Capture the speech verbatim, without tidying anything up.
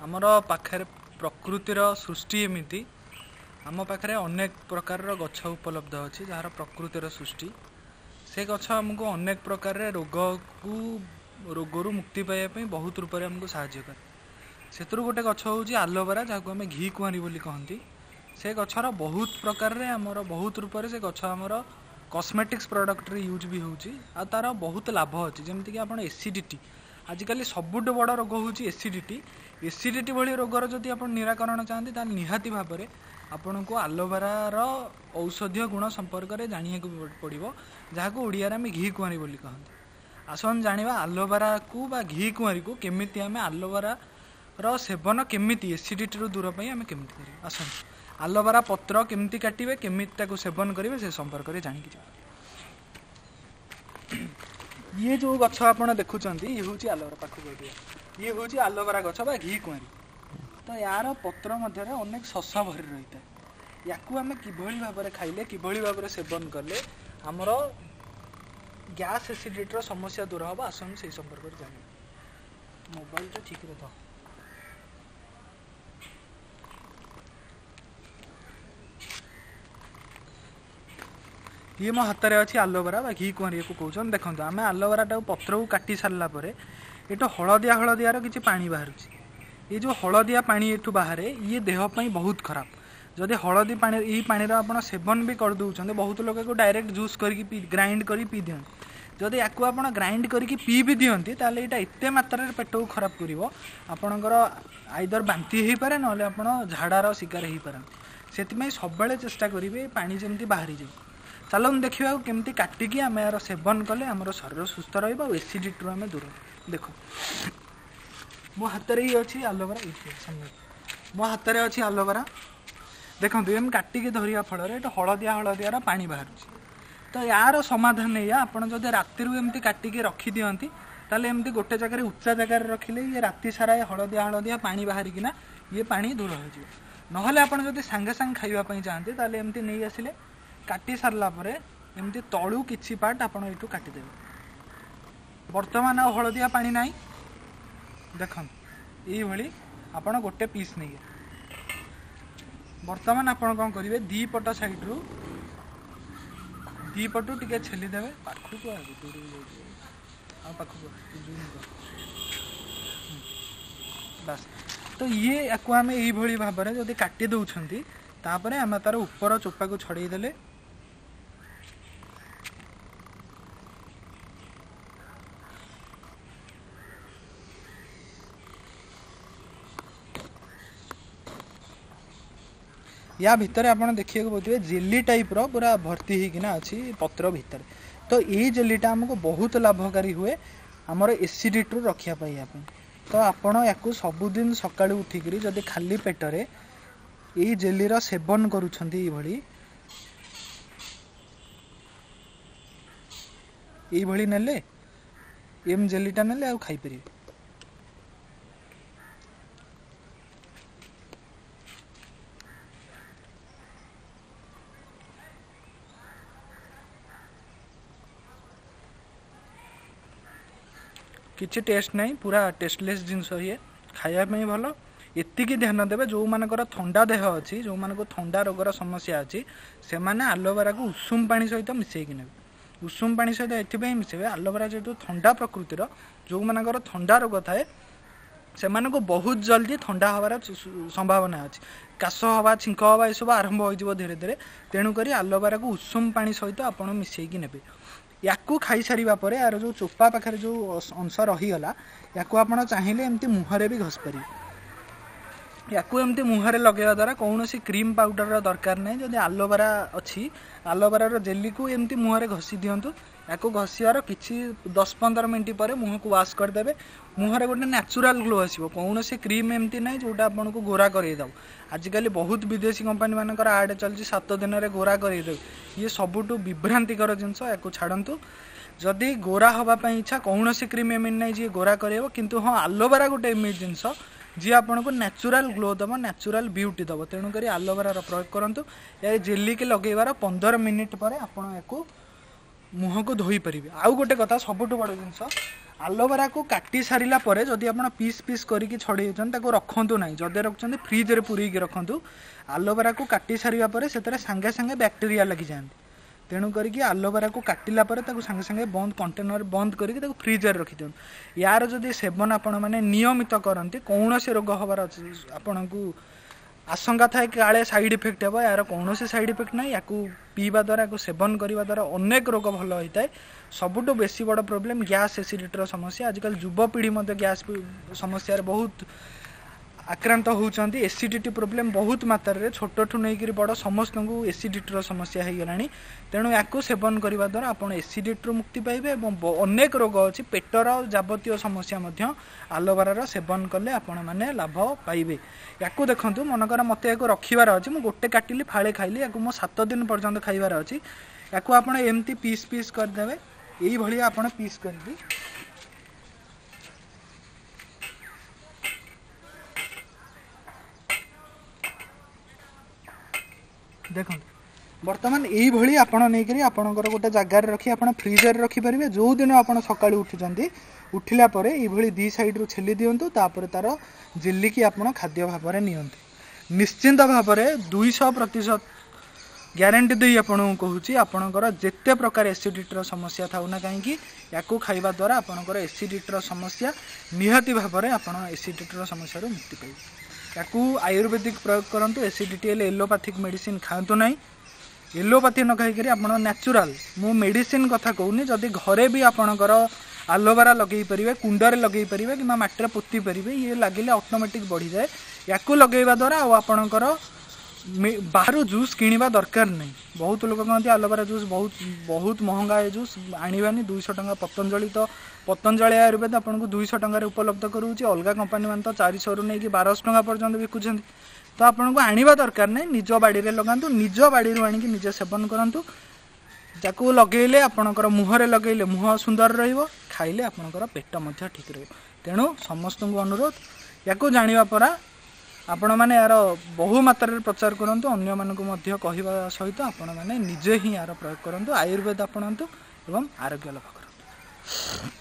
आमर पाखे प्रकृतिर सृष्टि एमती आम पाखे अनेक प्रकार गछ उपलब्ध अच्छी जार प्रकृतिर सृष्टि से गछ आमको अनेक प्रकार रोग को रोगरू मुक्ति पाइबापी बहुत रूप में आमको साहाय्य करे से गोटे गछ हूँ आलोवेरा जहाँ को आम घी कुआरी बोली कहती से गचर बहुत प्रकार आमर बहुत रूप से गछ आमर कॉस्मेटिक्स प्रोडक्ट रे यूज भी होची आ तार बहुत लाभ अच्छी जमीक आप एसिडिटी आजिकल सबुठ बड़ रोग हूँ एसिडिटी एसिडिटी भली रोगर जदि आप निराकरण चाहती ताल निहाती भाव में आपण को आलोवेरार औषधीय गुण संपर्क में जाना पड़ो जहाँ को ओडिया में घी कुआरी बोली कहते आसन जाना आलोवेरा को बा घी कुआरी को केमिति आम आलोवेरा रो सेवन केमिति एसिडिटी रू दूर पर आम केमिति करें आसन आलोवेरा पत्र केमिति काटिबे केमिति सेवन करेंगे से संपर्क में जानिक ये जो गछ आप देखुं ये हूँ आलोवेरा पाखक ये हूँ आलोवेरा गछ बा घी कुआरी तो यार पत्र मध्य अनेक शस भरी रही है या आम किभली भाव में खाइले किभली भाव में सेवन कले आमर गैस एसिडिटी समस्या दूर हम आसन से संपर्क में जान मोबाइल तो ठीक रह ये मो हाथ में अच्छी आलोवेरा बा घी कुआरी को कहते देखो आम आलोवेरा पत्र को काटी सारापर ये हलदिया हलदियार किसी पानी बाहर ये जो हलदिया पानी एठू बाहर ये देहपाई बहुत खराब जदि हलदी पानी यही पानी आप सेवन भी कर दौरान बहुत लोग को डायरेक्ट जूस करके ग्राइंड कर पी दिखते जदि या ग्राइंड करके पी भी दिखती ताले यहाँ एत मात्रा पेट को खराब कर आपणकर आइदर बांति हो पारे ना आप झाड़ार शिकार हो पारे से सब चेष्टा करेंगे पानी जमी बाहरी जाए चलो देखा केमती काटिकी आम यार सेवन कले आम शरीर सुस्थ रसिडिटी आम दूर देख मो हाथ में ही अच्छी आलोवेरा मो हाथ में अच्छी आलोवेरा देखो एम काटिकी धरिया फल हलदिया हलदियार पानी बाहर तो यार समाधान या आपड़ जब राति एमती काटिकी रखी दिखती ताले एमती गोटे जगह उच्चा जगार रखिले ये राति सारा हलदिया हलदिया पानी बाहरिकिना ये पानी दूर हो ना आप सांगे सांगे खाइबापी चाहते ताले एमती नहीं आसिले काटी सारला परे एमती तलू किछि पार्ट आपण एठू काटिदेवे वर्तमान आ हलदिया पानी नाई देख ये आपण गोटे पीस नहीं वर्तमान आपण कौन करेंगे दी पट साइड रू दी पटू टे छेलीदेवे पाखक बस तो ये आपको आम यही भाव में जब काटी दौरान तापर आम तार ऊपर चोपा को छड़ेदेले या भितर आप देखिए बोलते जेली टाइप रो पूरा भर्ती होना अच्छी पत्र भितर तो ये जेलीटा आमको बहुत लाभकारी हुए आमर एसिडिटी रखापी तो आपण या सबुदिन सका उठिक जदि खाली पेटरे ये जेलीर सेवन करुछंती ये नेले एम जेलीटा नेले आ खाई परिबे किसी टेस्ट नहीं पूरा टेस्टलेस जिनस ये खायापी भल एतिकी ध्यान देवे जो मानकर थंडा देह अच्छी जो मान थंडा रोगर समस्या अच्छी से माने आलोवेरा को उषुम पानी सहित मिसेकी नेबे उषुम पानी सहित ये मिसेबे आलोवेरा जेहेतु थंडा प्रकृतिर जो मानकर थंडा रोग थाए से मानको बहुत जल्दी थंडा हवार संभावना अच्छी काश हवा छिंक हवा ये सब आरंभ हो धीरे धीरे तेणुक आलोवेरा को उषुम पानी सहित आप मिसेकी नेबे या खाई सारा पर यार जो चोपा पाखे जो अंश रहीगला या चाहिए एमती मुहरे भी घस पारे या एमती मुहरे लगेवा द्वारा कौन सी क्रीम पाउडर दरकार नहीं जब आलोवेरा अच्छी आलोवेरार जेली को एमती मुहरे घसी दिंतु या घसीवार कि दस पंद्रह मिनट पर मुह को वाश करदे मुहरे गोटे नेचुरल ग्लो आसो कौन सी क्रीम एमती ना जोटा आपन को गोरा करदे आजिकल बहुत विदेशी कंपानी मानकर आड चलती सात दिन में गोरा करदे ये सबुठू विभ्रांतिकर जिनस या छाड़ू जदि गोरा हाँपाई इच्छा कौन सी क्रीम एमती ना जी गोरा कर किंतु हाँ आलोवेरा गोटे एमती जिनस जी आपन को नेचुरल ग्लो दब नेचुरल ब्यूटी दब तेणुक आलोवेरार प्रयोग करूँ या जेली के लगेबार पंद्रह मिनिट पर आपड़ या मुह को धोई पारे आउ गोटे कथा सबुठ बड़ जिनस आलोवेरा को काटी सारिला परे जदि आपण पीस पीस करिकी छड़े ताको रखंतु नाही जदि रखछन्ते फ्रिज रे पुरीकी रखंतु आलोवेरा को काटी सारिया परे सेतरे संगे संगे बैक्टीरिया लगी जांती तेणु करिकी आलोवेरा को काटिला परे ताको संगे संगे बंद कंटेनर बंद करिकी ताको फ्रिज रे रखि दियन यार जदि सेवन आपण माने नियमित करंती कोनोसी रोग हबार आपनकू आशंका थाए काले साइड इफेक्ट हे यार कौन साइड इफेक्ट ना या पीवा द्वारा या सेवन करने द्वारा अनेक रोग भल होता है सबुठ बेसी बड़ प्रोब्लेम गैस एसिडिटी समस्या आजकल युवपीढ़ी गैस समस्या बहुत आक्रांत होती एसिडिटी प्रोब्लेम बहुत मात्रा छोटू नहीं बड़ समस्त को एसिडिटी समस्या हो गला तेणु या सेवन करने द्वारा आप एसिडिटी मुक्ति पाइबे अनेक रोग अच्छी पेटर जबतीय समस्या आलोवेरा सेवन कले आपण मैंने लाभ पाइबे या देखूँ मनकर मत रखार अच्छे मुझे गोटे काटिली फाड़े खाइली या मो सात दिन पर्यंत खाइबार अच्छी या आप एमती पीस पीस करदे यही आप पीस कर देखो बर्तमान यही आपण नहीं आपणकर गोटे जगार रखी आप फ्रिजर रखिपारे जो दिन आप सका उठुंट उठिला परे ये दी साइड रू छेली दिंतु तापर तार जेली की आप खाद्य भाव में नियंतु निश्चिंत भाव में दुई सौ प्रतिशत ग्यारंटी दे आपको कहूँ आपणकर जिते प्रकार एसिडिटी समस्या था ना कहीं या खाइबा द्वारा आपणकर एसिडिटी समस्या निहाती भाव में आप एसिडिटी समस्या मुक्ति पाइबे या आयुर्वेदिक प्रयोग करूँ एसिडिटी एलोपैथिक मेडिसिन खातु ना एलोपैथी न खाई आप न्याचुराल मु मेडिसिन कथा कहूनी जदि घरे भी आपणकर आलोवेरा लगे पारे कुंडे लगे पारे कि मटिया पोती पारे ये लगे ऑटोमेटिक बढ़ी जाए या लगेवा द्वारा आपणकर बाहर जूस किणवा दरकार नहीं बहुत लोग कहते आलोवेरा जूस बहुत बहुत महंगा है जूस आनी दुईश टका पतंजलि तो पतंजलि आयुर्वेद आपको दुईश टकर उपलब्ध करूँ अलग कंपानी मान तो चार सौ नहीं बारह टका पर्यटन बिकुं तो आपको आने दरकार नहीं निज बाड़ी में लगातु निज बाड़ी आणिक निजे सेवन करूँ जाको लगेले आपणकर मुहरे लगेले मुह सुंदर रहिबो खाइले आपणकर पेट मध्य ठीक रहिबो तेणु समस्त को अनुरोध या जानिबा परा आपण माने यार बहु मात्रा प्रचार करंतु अन्य मानकु मध्य कहिबा सहित आपण माने निजे ही यार प्रयोग करंतु आयुर्वेद आपणंतु एवं आरोग्य लाभ करंतु।